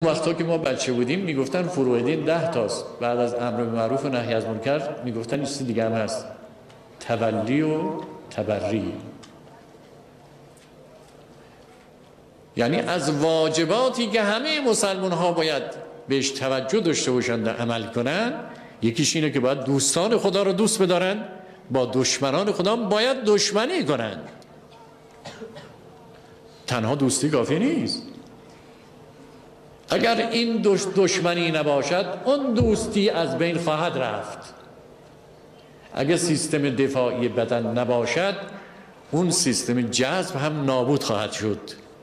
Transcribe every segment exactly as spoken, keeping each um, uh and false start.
وقتا که ما بچه بودیم میگفتن فروع ده تاست، بعد از امر معروف و نهی از منکر میگفتن این چیز دیگه هم هست، تولی و تبری. یعنی از واجباتی که همه مسلمان ها باید بهش توجه داشته باشند و عمل کنن، یکیش اینه که باید دوستان خدا رو دوست بدارن، با دشمنان خدا باید دشمنی کنن. تنها دوستی کافی نیست. اگر این دشمنی نباشد اون دوستی از بین خواهد رفت. اگر سیستم دفاعی بدن نباشد اون سیستم جذب هم نابود خواهد شد.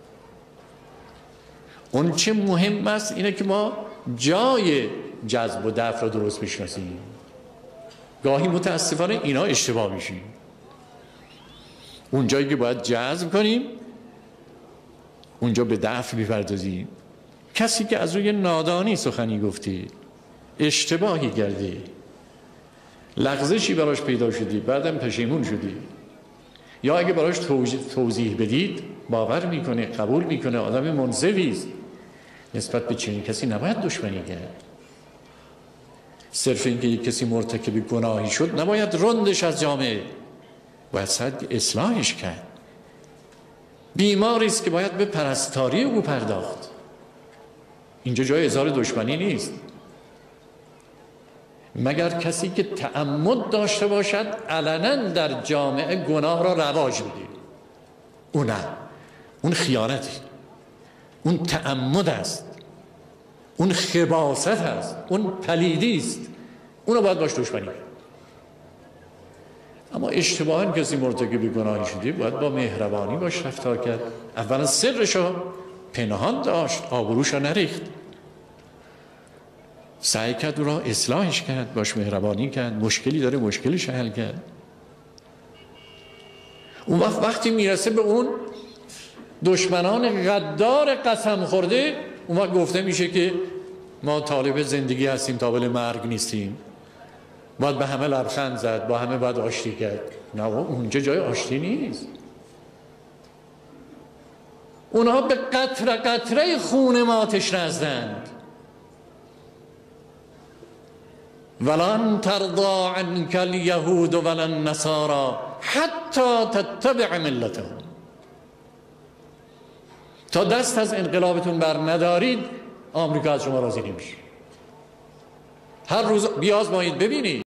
اون چه مهم است اینه که ما جای جذب و دفع رو درست بشناسیم. گاهی متاسفانه اینا اشتباه میشیم. اون جایی که باید جذب کنیم اونجا به دفع میپردازیم. کسی که از روی نادانی سخنی گفتی، اشتباهی کردی، لغزشی براش پیدا شدی، بعدم پشیمون شدی، یا اگه براش توضیح بدید باور میکنه، قبول میکنه، آدم منصفی است، نسبت به چنین کسی نباید دشمنی کرد. صرف اینکه یک کسی مرتکب گناهی شد نباید رندش از جامعه، باید سعی اصلاحش کرد. بیماری است که باید به پرستاری او پرداخت. اینجا جای اظهار دشمنی نیست، مگر کسی که تعمد داشته باشد علنا در جامعه گناه را رواج بده. اون نه، اون خیانتی، اون تعمد است، اون خباثت است، اون پلیدی است، اون رو باید باش دشمنی کرد. اما اشتباها کسی مرتکب گناهی شده باید با مهربانی باش رفتار کرد. اولا سرشو پنهان داشت، آبروش رو نریخت، سعی کرد او را اصلاحش کرد، باش مهربانی کرد، مشکلی داره مشکلش حل کرد. اون وقت وقتی میرسه به اون دشمنان غدار قسم خورده، اون وقت گفته میشه که ما طالب زندگی هستیم، طالب مرگ نیستیم، باید به همه لبخند زد، با همه باید آشتی کرد. نه، اونجا جای آشتی نیست. اونها به قطره قطره خون ما تشنه هستند. ولن ترضى عنك اليهود ولا النصارى حتى تتبع ملتهم. تا دست از انقلابتون بر ندارید آمریکا از شما راضی نمیشه. هر روز بیازمایید ببینید